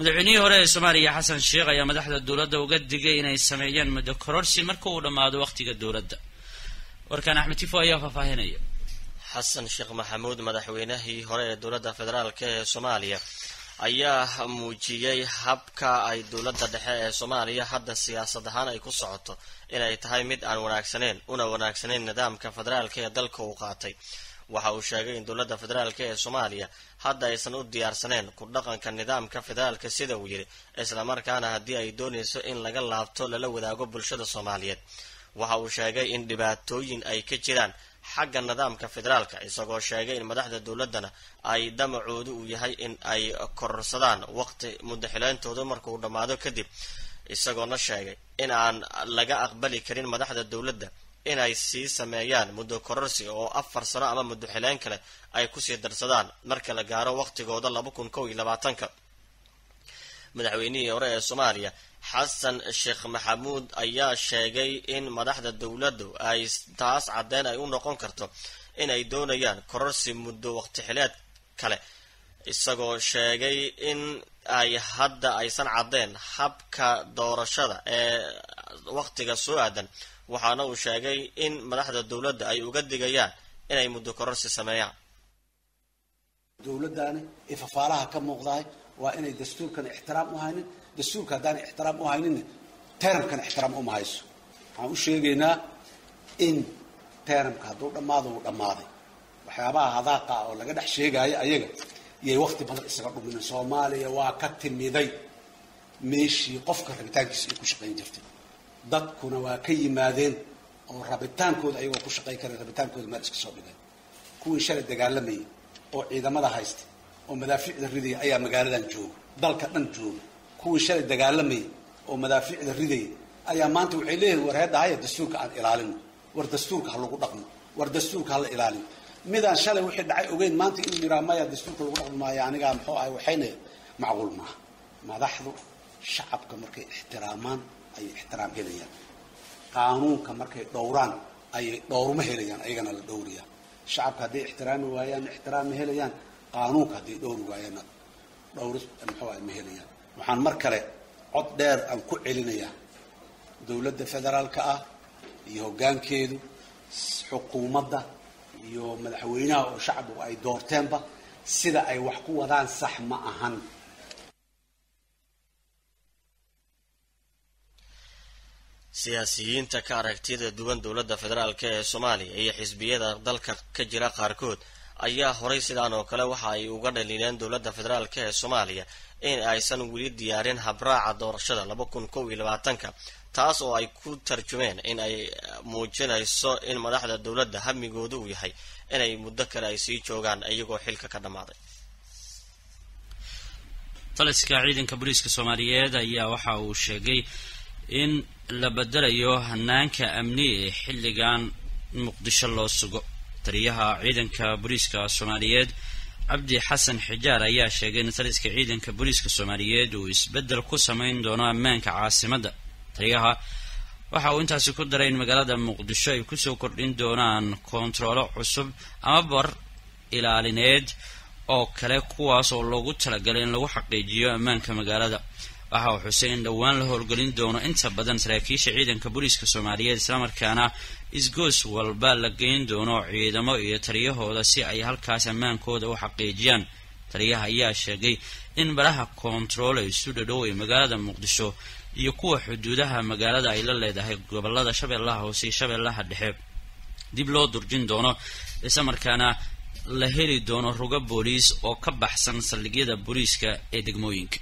madaxweynihii hore ee Soomaaliya Xasan Sheekh ayaa madaxda dawladda uga digay inay sameeyaan muddo kororsi marka uu dhamaado waqtiga dawladda. warkan Axmed Tifo ayaa faafahinaya. Xasan Sheekh Maxamuud madaxweynihii hore ee dawladda federaalka ee Soomaaliya ayaa muujiyay habka ay dawladda dhexe ee Soomaaliya hadda siyaasad ahaan ay ku socoto inay tahay mid aan wanaagsaneyn nidaamka federaalka ee dalka uu qaatay. waxa uu sheegay in dawladda federaalka ee Soomaaliya hadda aysan u diyaarsaneen ku dhaqanka nidaamka federaalka sida uu yiri isla markaana hadii ay doonayso in laga laabto lala wadaago bulshada Soomaaliyeed. waxa uu sheegay in dhibaatooyin ay ka jiraan xagga nidaamka federaalka isagoo sheegay in madaxda dawladana ay damacoodu u yahay in ay kororsadaan waqti muddaxileentooda markuu dhamaado kadib isagoo sheegay in aan laga aqbali karin madaxda dawladda inay sii sameeyaan muddo kororsi oo 4 sano ama muddaxileen kale ay ku sii darsadaan marka la gaaro waqtigooda 2021. madaxweynihii hore ee Soomaaliya Xasan Sheekh Maxamuud ayaa sheegay in madaxda dawladdu ay taas cadeen ay u noqon karto inay doonayaan kororsi muddo waqti xileed kale isagoo sheegay in ay hadda aysan cadeen habka doorashada ee waqtiga soo aadan. waxaana uu sheegay in madaxda dawladda ay uga digayaan inay muddo kororsi sameeyaan. dawladdaani ifafaalaha ka muuqday waa inay dastuurkan ixtiraam u haynin dastuurka hadaan ixtiraam u haynin teeramkan ixtiraam u mahayso. waxaan u sheegaynaa in teeramka hadduu dhamaado uu dhamaaday waxyaabaha hadaaqa oo laga dhex sheegayo ayaga iyay waqti badan isaga dhumin. Soomaaliya waa ka timiday meeshii qofka rabitaankiisa ay ku shaqayn jirtay dadkuna waa ka yimaadeen oo rabitaankooda ayagoo ku shaqayn kara rabitaankooda meel iska soo dhigay. kuwii shalay dagaalamayay oo ciidamada haysta oo madaafiicda ridaya ayaa magaaladan jooga dalka dhan jooga. kuwii shalay dagaalamayay oo madaafiicda ridaya ayaa maanta waxay leeyihiin war heedahaya dastuurka aan ilaalino war dastuurka ha lagu dhaqmo war dastuurka ha la ilaaliyo. midaan shalay wixii dhacay ogeyn maanta inuu yiraa maya dastuurka lagu dhaqmo maayo aniga muxuu ahay waxayna macquul maaha. madaxdu shacabka markay ixtiraamaan ay ixtiraam helayaan qaanuunka markay dhowraan ay dhowrma helayaan ayagana la dhowriyaa. shacabka hadday ixtiraami waayaan ixtiraam ma helayaan qaanuunka hadday dhowri waayaan dhowris muxuu ahay ma helayaan. waxaan mar kale cod dheer aan ku celinayaa dawladda federaalka ah iyo hoggaankeedu xukuumadda iyo madaxweynaha oo shacabku ay doorteenba sida ay wax ku wadaan sax ma ahan. siyaasiyiinta ka aragtida duwan dawladda federaalka ee Soomaaliya iyo xisbiyada dalka ka jira qaarkood ayaa horay sidaan oo kale waxa ay uga dhaliileen dawladda federaalka ee Soomaaliya in aysan weli diyaarin habraaca doorashada 2021 taas oo ay ku tarjumeen in ay muujinayso in madaxda dawladda hamigoodu uu yahay inay muddo kale ay sii joogaan iyagoo xilka ka dhamaaday. taliska ciidanka booliiska Soomaaliyeed ayaa waxa uu sheegay in la bedelayo hanaanka amni ee xilligan Muqdisho loo sugo. taliyaha ciidanka booliiska Soomaaliyeed Cabdi Xasan Xijaar ayaa sheegay in taliska ciidanka booliiska Soomaaliyeed uu isbedel ku sameyn doono ammaanka caasimadda. taliyaha waxa uu intaasi ku daray in magaalada Muqdisho ay ku soo kordhin doonaan kontaroolo cusub ama bar ilaalineed oo kale kuwaas oo loogu talagalay in lagu xaqiijiyo ammaanka magaalada. waxa uu xusay in dhawaan la howlgelin doono inta badan saraakiisha ciidanka booliiska Soomaaliyeed isla markaana isgoos walba la geyn doono ciidamo iyo taliyahooda si ay halkaas ammaankooda u xaqiijiyaan. taliyaha ayaa sheegay in baraha kontarool ay isu dhadhow ee magaalada Muqdisho iyo kuwa xuduudaha magaalada ay la leedahay gobolada Shabeellaha Hoose iyo Shabeellaha Dhexe dib loo durjin doono isla markaana la heli doono ruga booliis oo ka baxsan saldhigyada booliiska ee degmooyinka.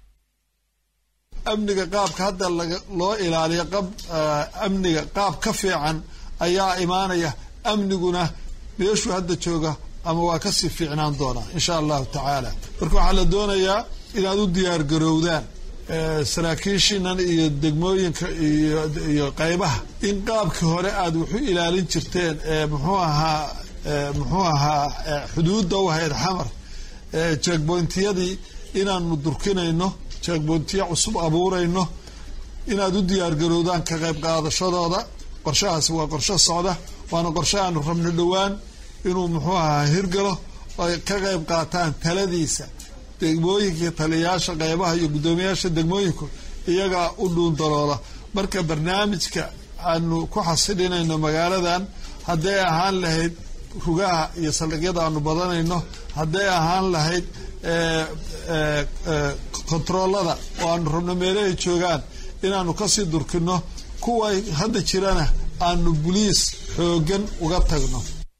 amniga qaabka hadda loo ilaaliyo amniga qaab ka fiican ayaa imaanaya. amniguna meeshuu hadda jooga ama waa ka sii fiicnaan doonaa insha allahu tacaala. marka waxaa la doonayaa inaad u diyaar garowdaan saraakiishinan iyo degmooyinka iyo qaybaha in qaabkii hore aad wuxu ilaalin jirteen muxuu ahaa xuduudda u ahayd xamar checkpointiyadii inaanu durkinayno checkpointiya cusub abuurayno inaad u diyaar garowdaan ka qayb qaadashadooda. qorshahaasi waa qorshe socda waana qorshe aanu rabno dhowaan inuu muxuu ahaa hirgalo ay ka qayb qaataan taladiisa degmooyinka taliyayaasha qaybaha iyo guddoomiyaasha degmooyinku iyagaa u dhuun daloola marka barnaamijka aanu ku xasilinayno magaaladan hadday ahaan lahayd rugaha iyo saldhigyada aanu badanayno hadday ahaan lahayd kontaroolada oo aanu rabno meelahay joogaan inaanu kasii durkino kuwa hadda jirana aanu buliis xoogan uga tagno.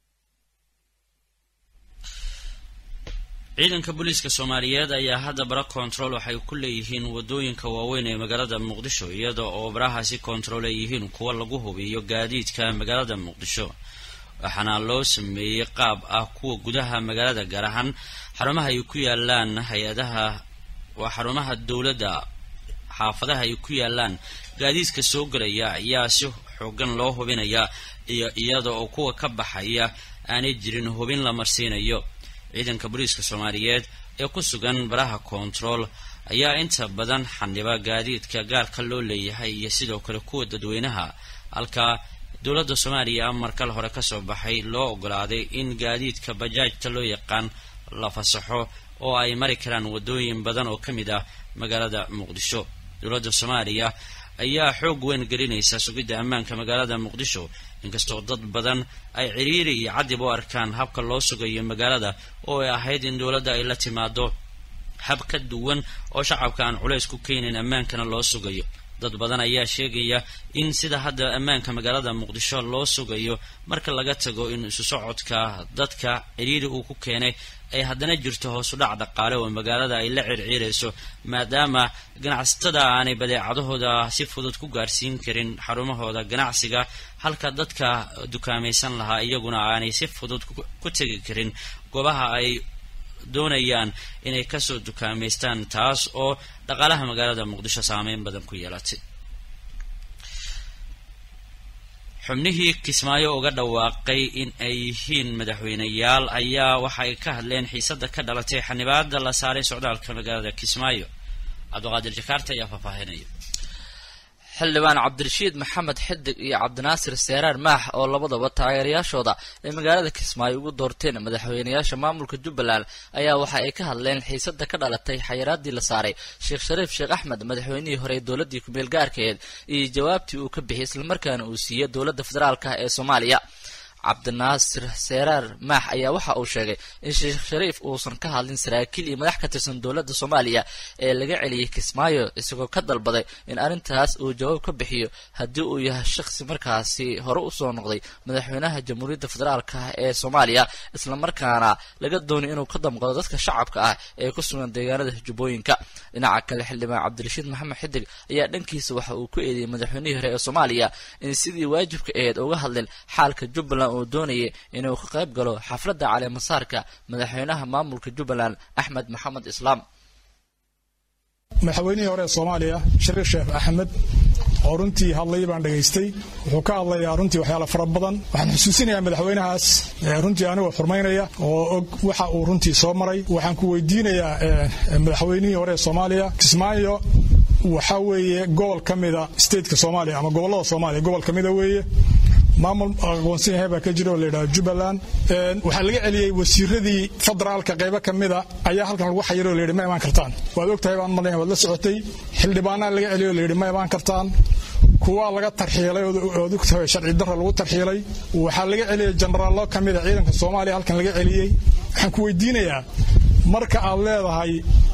ciidanka booliiska Soomaaliyeed ayaa hadda bara control waxay ku leeyihiin wadooyinka waaweyn ee magaalada Muqdisho iyada oo barahaasi control ay yihiin kuwa lagu hubiyo gaadiidka magaalada Muqdisho waxaana loo sameeyay qaab ah kuwa gudaha magaalada gaar ahaan xarumaha ay ku yaalaan hay'adaha waa xarumaha dawladda xaafadaha ay ku yaalaan gaadiidka soo galaya ayaa si xoogan loo hubinaya iyada oo kuwa ka baxaya aanay jirin hubin la marsiinayo. ciidanka booliiska Soomaaliyeed ee ku sugan baraha control ayaa inta badan xaniba gaadiidka gaarka loo leeyahay iyo sidoo kale kuwa dadweynaha halka dawladda Soomaaliya markal hore ka soo baxay loo ogolaaday in gaadiidka bajaajta loo yaqaan la fasaxo oo ay mari karaan wadooyin badan oo kamid ah magaalada Muqdisho. dawladda Soomaaliya ayaa xoog weyn gelinaysa sugidda ammaanka magaalada Muqdisho inkastoo dad badan ay ciriiri iyo cadib u arkaan habka loo sugayo magaalada oo ay ahayd in dawladda ay la timaado hab ka duwan oo shacabka aan culays ku keenin ammaankana loo sugayo. dad badan ayaa sheegaya in sida hadda ammaanka magaalada Muqdisho loo sugayo marka laga tago in isu socodka dadka ciriiri uu ku keenay ay haddana jirto hoos u dhac dhaqaale oo magaalada ay la circiirayso maadaama ganacsatada aanay badeecadahooda si fudud ku gaarsiin karin xarumahooda ganacsiga halka dadka dukaamaysan lahaa iyaguna aanay si fudud ku tagi karin goobaha ay doonayaan inay kasoo dukaamaystaan taas oo dhaqaalaha magaalada Muqdisho saameyn badan ku yeelatay. xubnihii Kismaayo uga dhawaaqay in ay yihiin madaxweynayaal ayaa waxay ka hadleen xiisada ka dhalatay xanibaada la saaray socdaalka magaalada Kismaayo. Cabdiqaadir Jakarta ayaa faahfaahinaya. xildhibaan cabdirashiid maxamed xidig iyo cabdinaasir seeraar maax oo labadaba taageerayaashooda ee magaalada Kismaayo ugu doorteen madaxweynayaasha maamulka Jubbaland ayaa waxa ay ka hadleen xiisada ka dhalatay xayiraadii la saaray Sheekh Shariif Sheekh Axmed madaxweynihii hore ee dawladda ku meel gaarkeed iyo jawaabtii uu ka bixiyay isla markaana uu siiyay dawladda federaalka ee Soomaaliya. cabdinaasir seeraar maax ayaa waxa uu sheegay in Sheekh Shariif uusan ka hadlin saraakiil iyo madax ka tirsan dawladda Soomaaliya ee laga celiyay Kismaayo isagoo ka dalbaday in arintaas uu jawaab ka bixiyo haddii uu yahay shakhsi markaasi hore u soo noqday madaxweynaha jamhuuriyadda federaalka ee Soomaaliya isla markaana laga doonay inuu ka damqado dadka shacabka ah ee ku sugan deegaanada Jubbooyinka. dhinaca kale xildhibaan cabdirashiid maxamed xidig ayaa dhankiisa waxa uu ku eedeeyay madaxweynihii hore ee Soomaaliya in sidii waajibka ahayd uga hadleen xaalka Jubbaland oo doonayay inuu ka qayb galo xafladda caleemasaarka madaxweynaha maamulka Jubbaland Axmed Maxamed Islaam. madaxweynihii hore ee Soomaaliya Shariif Sheekh Axmed oo runtii hadlay baan dhageystay wuxuu ka hadlayaa runtii waxyaalo fara badan waxaan xusuusinayaa madaxweynahaas runtii anigu xurmaynaya oo og waxa uu runtii soo maray waxaan ku weydiinayaa madaxweynihii hore ee Soomaaliya Kismaayo waxa weeye gobol kamida state-ka Soomaaliya ama gobolada Soomaaliya gobol kamida weeye maamul aqoonsiga heeba ka jiro leeyahay Jubbaland waxa laga celiyay wasiiradii federaalka qaybo kamida ayaa halkan lagu xayiro leeyahay ma iman kartaan waad ogtahay baan malayn wada la socotay xildhibaanada laga celiyo leeyahay ma iman kartaan kuwa laga tarxiilay oo dugtahay sharci darro lagu tarxiilay waxa laga celiyay generaallo kamida ciidanka Soomaaliya halkan laga celiyay waxaan ku weydiinayaa marka aad leedahay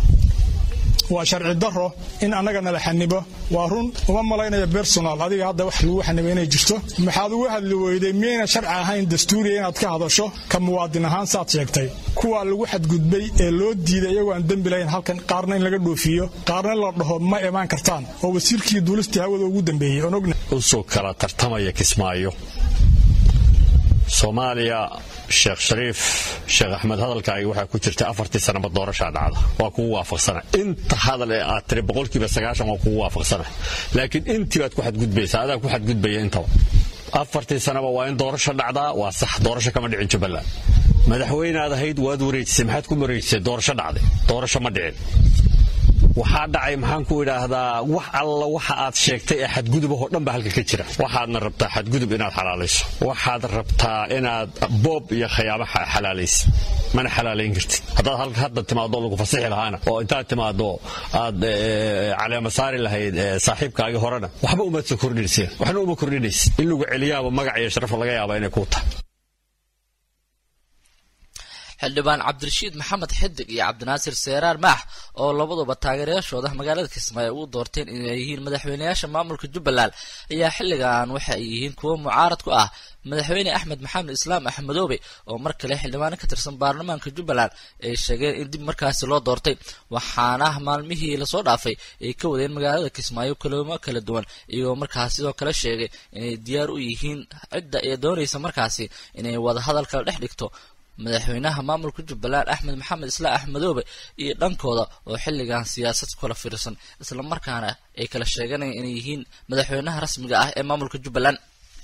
waa sharci darro in anagana la xanibo waa run uma malaynaya personal adiga hadda wax lagu xanibeynay jirto maxaad ugu hadli weyday meena sharci ahayn dastuuri inaad ka hadasho ka muwaadin ahaan saad sheegtay kuwa lagu xadgudbay ee loo diiday iyagoo aan dambi lahayn halkan qaarna in laga dhoofiyo qaarna la dhaho ma imaan kartaan oo wasiirkii duulista hawada ugu dambeeyay oo ogna soo kala tartamaya Kismaayo Soomaaliya Sheekh Shariif Sheekh Axmed hadalka ay waxa ku jirta 4 sano doorasho dhacda waa ku waafaqsan inta hadal ee aad 390 waa ku waafaqsan laakiin intii baad ku xadgudbaysaa adaa ku xadgudbaya inta 4 sano waa in doorasho dhacda waa sax doorasho kama dhicin Jubbaland madaxweynaha ahayd waad wareejisay maxaad ku wareejisay doorasho dhacday doorasho ma dhicin waxaa dhacay maxaan ku idhaahdaa wax alla waxa aad sheegtay ee xadgudubahoo dhan baa halka ka jira waxaadna rabtaa xadgudub inaad xalaalayso waxaad rabtaa inaad boob iyo khayaamo xalaalaysid mana xalaalayn kartid haddaad halka hadda timaado lagu fasixi lahaana oo intaad timaado aad caleema saari lahayd saaxiibkaagii horena waxba umaad soo kordhinaysa waxna uma kordhinaysa in lagu celiyaaba magac iyo sharaf laga yaaba inay ku tahay xildhibaan cabdirashiid maxamed xidig iyo cabdinaasir seeraar maax oo labaduba taageerayaashooda magaalada kismaayo ugu doorteen inay yihiin madaxweynayaasha maamulka jubbaland ayaa xilligan waxa ay yihiin kuwo mucaarad ku ah madaxweyne axmed maxamed islaam axmedoobe oo mar kale xildhibaano ka tirsan baarlamaanka jubbaland ay sheegeen in dib markaasi loo doortay waxaana maalmihii lasoo dhaafay ay ka wadeen magaalada kismaayo kulamo kala duwan iyagoo markaas sidoo kale sheegay inay diyaar u yihiin cidda ee doonaysa markaasi inay wada hadal kala dhex dhigto madaxweynaha maamulka jubbaland axmed maxamed islaam axmedoobe iyo dhankooda oo xilligan siyaasad kala fiirsan isla markaana ay kala sheeganayaan inay yihiin madaxweynaha rasmiga ah ee maamulka jubbaland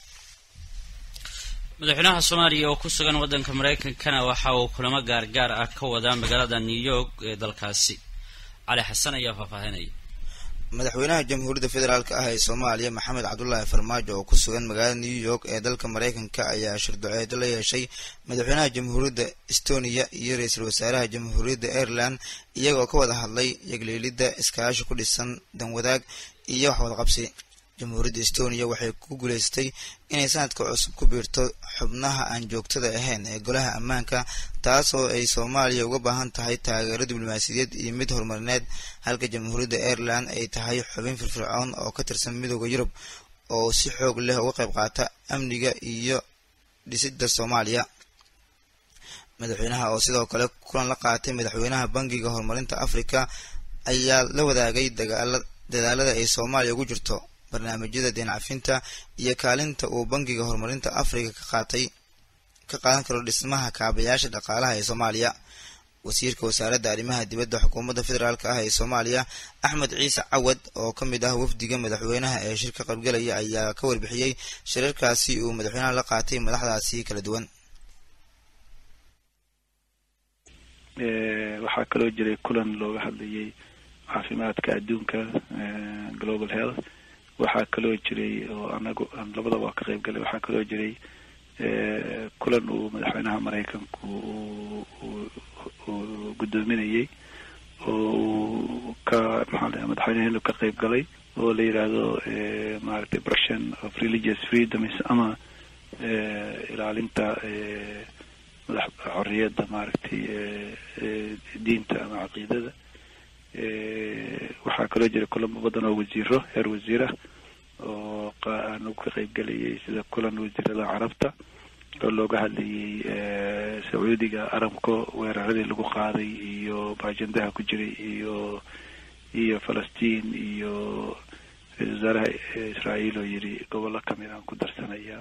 madaxweynaha soomaaliya oo ku sugan waddanka maraykankana waxa uu kulamo gaargaar ah ka wadaa magaalada new york ee dalkaasi cali xasan ayaa faahfaahinaya madaxweynaha jamhuuriyadda federaalk ah ee soomaaliya maxamed cabdulaahi farmaajo oo ku sugan magaalada new york ee dalka maraykanka ayaa shirduceedo la yeeshay madaxweynaha jamhuuriyadda estonia iyo ra-iisul wasaaraha jamhuuriyadda ireland iyagoo ka wada hadlay yagliilidda iskaashi ku dhisan danwadaag iyo waxwadaqabsi jamhuuriyadda estonia waxay ku guulaystay inay sanadka cusub ku biirto xubnaha aan joogtada ahayn ee golaha ammaanka taasoo ay soomaaliya uga baahan tahay taageero diblomaasiyadeed iyo mid horumarineed halka jamhuuriyadda ireland ay tahay xubin firfircoon oo ka tirsan midooda yurub oo si xoog leh uga qayb qaata amniga iyo dhisidda soomaaliya madaxweynaha oo sidoo kale kulan la qaatay madaxweynaha bangiga horumarinta afrika ayaa la wadaagay dadaalada ay soomaaliya ugu jirto barnaamijyada deencafinta iyo kaalinta uu bangiga horumarinta afrika ka qaadan karo dhismaha kaabayaasha dhaqaalaha ee soomaaliya wasiirka wasaaradda arrimaha dibadda xukuumadda federaalk ah ee soomaaliya axmed ciise cawad oo ka mid ah wafdiga madaxweynaha ee shirka qaybgalaya ayaa ka warbixiyey shirarkaasi uu madaxweynaha la qaatay madaxdaasi kala duwan waxaa kaloo jiray kulan looga hadlayay caafimaadka adduunka global health waxaa kaloo jiray oo anagu aan labadaba ka qayb galay waxaa kaloo jiray kulan uu madaxweynaha maraykanku uu gudoominayay oo uu ka madaxweynaheenu ka qayb galay oo la yidhaahdo maaragtay protection of religious freedoms ama ilaalinta xorriyadda maaragtay diinta ama caqiidada waxaa kaloo jira kulamo badan oo wasiiro heer wasiirah oo aanu ka qayb galayay sida kulan wasiirada carabta oo looga hadlayay sacuudiga aramko weeraradii lagu qaaday iyo baajandaha ku jiray iyo falastiin iyo ra-isul wasaaraha israa'iil oo yidhi gobollo kamid aan ku darsanaya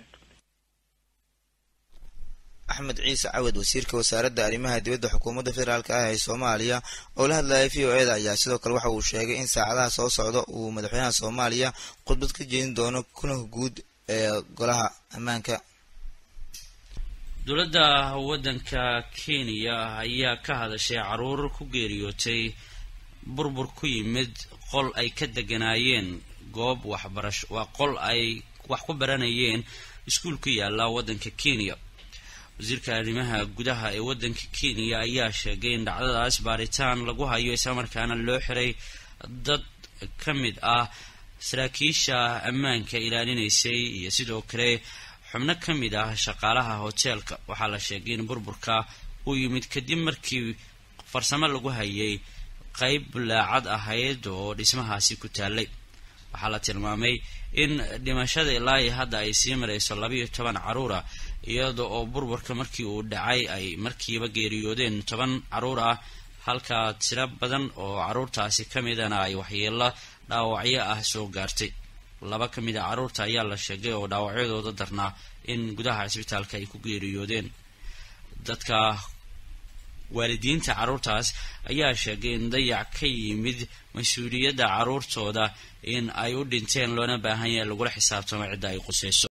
axmed ciise cawad wasiirka wasaaradda arrimaha dibadda xukuumadda federaalk ah ee soomaaliya oo la hadlayay v o eda ayaa sidoo kale waxa uu sheegay in saacadaha soo socda uu madaxweynaha soomaaliya khudbad ka jeedin doono kulanka guud ee golaha ammaanka dowladda waddanka kenya ayaa ka hadashay caruur ku geeriyootay burbur ku yimid qol ay ka deganaayeen goob waxbarasho waa qol ay wax ku baranayeen iskuul ku yaala waddanka kenya wasiirka arrimaha gudaha ee waddanka kenya ayaa sheegay in dhacdadaas baaritaan lagu hayo islamarkaana loo xiray dad ka mid ah saraakiisha ammaanka ilaalinaysay iyo sidoo kale xubno ka mid ah shaqaalaha hoteelka waxaa la sheegay in burburka uu yimid kadib markii farsamo lagu hayay qayb laacad ahayd oo dhismahaasi ku taalay waxaa la tilmaamay in dhimashada ilaa iyo hadda ay sii marayso 12 caruura iyada oo burburka markii uu dhacay ay markiiba geeriyoodeen 10 caruur ah halka tiro badan oo caruurtaasi ka midana ay waxyeelo dhaawacyo ah soo gaartay 2 ka mid ah caruurta ayaa la sheegay oo dhaawacyadooda darnaa in gudaha isbitaalka ay ku geeriyoodeen dadka waalidiinta caruurtaas ayaa sheegay in dayac ka yimid mas-uuliyadda caruurtooda in ay u dhinteen loona baahan yahay lagula xisaabtamo cidda ay qusayso